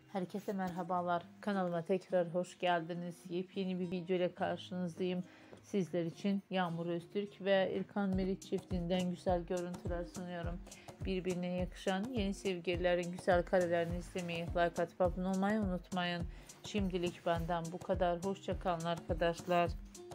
Herkese merhabalar. Kanalıma tekrar hoş geldiniz. Yepyeni bir video ile karşınızdayım. Sizler için Yağmur Öztürk ve İlkan Meriç çiftinden güzel görüntüler sunuyorum. Birbirine yakışan yeni sevgililerin güzel karelerini izlemeyi, like atıp abone olmayı unutmayın. Şimdilik benden bu kadar. Hoşça kalın arkadaşlar.